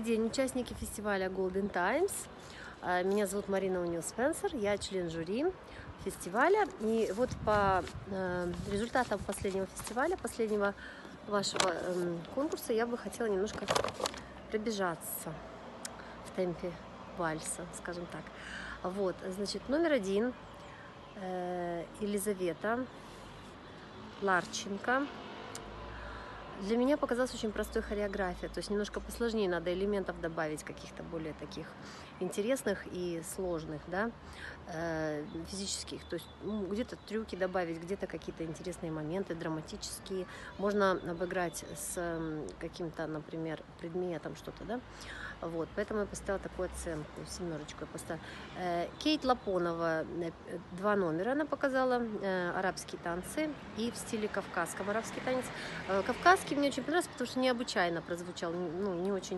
день, участники фестиваля Golden Times. Меня зовут Марина Униус-Спенсер, я член жюри фестиваля. И вот по результатам последнего фестиваля, последнего вашего конкурса, я бы хотела немножко пробежаться в темпе вальса, скажем так. Вот, значит, номер 1 Елизавета Ларченко. Для меня показалась очень простой хореография, то есть немножко посложнее, надо элементов добавить, каких-то более таких интересных и сложных, да, физических, то есть где-то трюки добавить, где-то какие-то интересные моменты, драматические, можно обыграть с каким-то, например, предметом что-то, да, вот, поэтому я поставила такую оценку, 7 я поставила. Кейт Лапонова, 2 номера она показала, арабские танцы и в стиле кавказского арабский танец. Кавказский мне очень понравился, потому что необычайно прозвучал, ну, не очень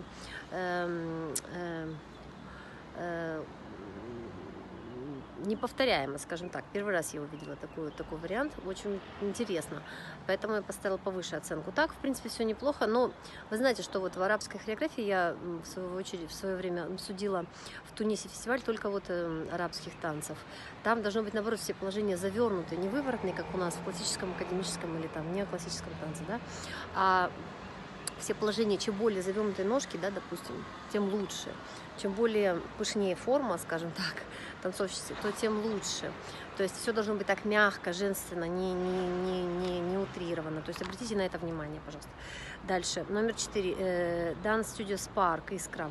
неповторяемо, скажем так. Первый раз я увидела такой вариант, очень интересно, поэтому я поставила повыше оценку. Так, в принципе, все неплохо, но вы знаете, что вот в арабской хореографии я, в свою очередь, в свое время судила в Тунисе фестиваль только вот арабских танцев. Там должно быть, наоборот, все положения завернуты, не выворотные, как у нас в классическом, академическом или там неоклассическом танце, да, а все положения, чем более завернутые ножки, да, допустим, тем лучше. Чем более пышнее форма, скажем так, танцовщицы, то тем лучше. То есть все должно быть так мягко, женственно, не утрировано. То есть обратите на это внимание, пожалуйста. Дальше, номер 4, Dance Studio Spark, Искра.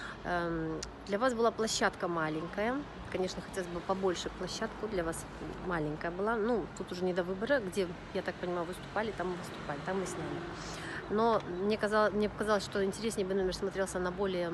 Для вас была площадка маленькая. Конечно, хотелось бы побольше площадку, для вас маленькая была. Ну, тут уже не до выбора, где, я так понимаю, выступали, там мы сняли. Но мне показалось, что интереснее бы номер смотрелся на более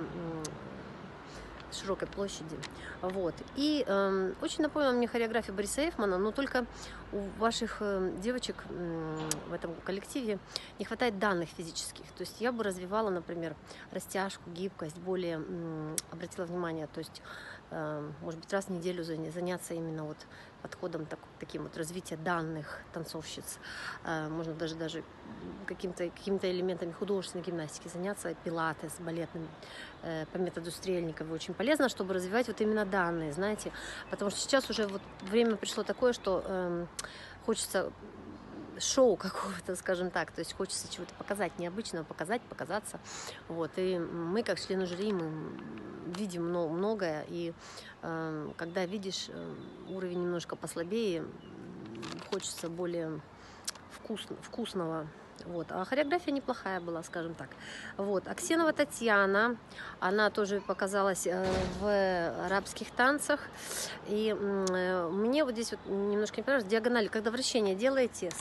широкой площади. Вот. И очень напомнила мне хореографию Бориса Эйфмана, но только у ваших девочек в этом коллективе не хватает данных физических. То есть я бы развивала, например, растяжку, гибкость, более обратила внимание, то есть, может быть, раз в неделю заняться именно вот подходом таким вот развития данных танцовщиц. Можно даже какими-то элементами художественной гимнастики заняться, пилатес, балетным, по методу Стрельникова. Очень полезно, чтобы развивать вот именно данные, знаете, потому что сейчас уже вот время пришло такое, что хочется шоу какого-то, скажем так, то есть хочется чего-то показать необычного, показаться, вот, и мы, как члены жюри, мы видим многое, и когда видишь уровень немножко послабее, хочется более вкусного. Вот. А хореография неплохая была, скажем так. Вот. Аксенова Татьяна, она тоже показалась в арабских танцах. И мне вот здесь вот немножко не понравилось, диагонали, когда вращение делаете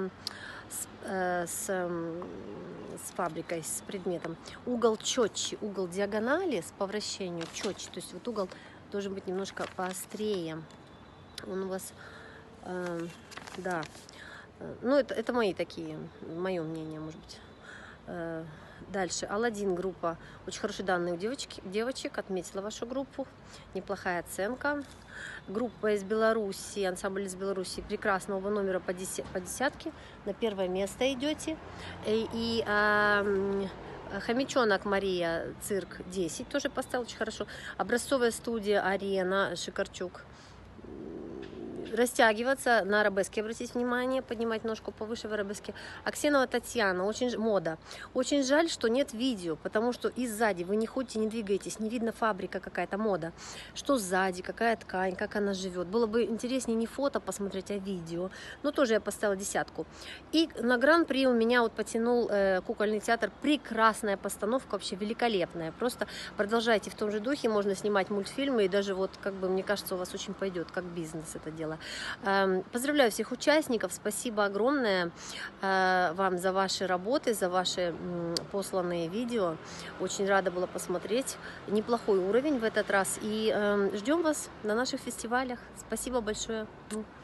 с фабрикой, с предметом, угол четче, угол диагонали по вращению четче, то есть вот угол должен быть немножко поострее. Он у вас, да. Ну, это мои такие, мое мнение, может быть. Дальше. Аладдин группа. Очень хорошие данные у девочек. Отметила вашу группу. Неплохая оценка. Группа из Беларуси, ансамбль из Беларуси. Прекрасно, оба номера по десятке. На первое место идете. И Хомячонок Мария, цирк 10, тоже поставил очень хорошо. Образцовая студия Арена, Шикарчук. Растягиваться на арабеске, обратите внимание, поднимать ножку повыше в арабеске. Аксенова Татьяна, мода. Очень жаль, что нет видео, потому что и сзади вы не ходите, не двигаетесь, не видно фабрика какая-то, мода. Что сзади, какая ткань, как она живет. Было бы интереснее не фото посмотреть, а видео. Но тоже я поставила 10. И на гран-при у меня вот потянул кукольный театр. Прекрасная постановка, вообще великолепная. Просто продолжайте в том же духе, можно снимать мультфильмы, и даже вот, как бы, мне кажется, у вас очень пойдет, как бизнес это дело. Поздравляю всех участников, спасибо огромное вам за ваши работы, за ваши посланные видео. Очень рада была посмотреть. Неплохой уровень в этот раз. И ждем вас на наших фестивалях. Спасибо большое.